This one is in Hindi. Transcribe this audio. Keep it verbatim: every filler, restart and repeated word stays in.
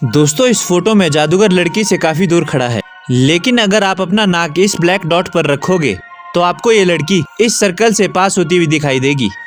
दोस्तों इस फोटो में जादूगर लड़की से काफी दूर खड़ा है, लेकिन अगर आप अपना नाक इस ब्लैक डॉट पर रखोगे तो आपको ये लड़की इस सर्कल से पास होती हुई दिखाई देगी।